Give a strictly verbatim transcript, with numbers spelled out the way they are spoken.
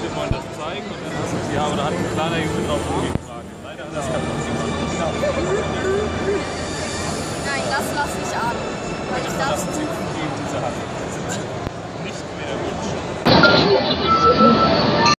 wollen das zeigen und dann hast du, ja, aber da hat ein kleiner Junge drauf rumgefragt. Leider hat das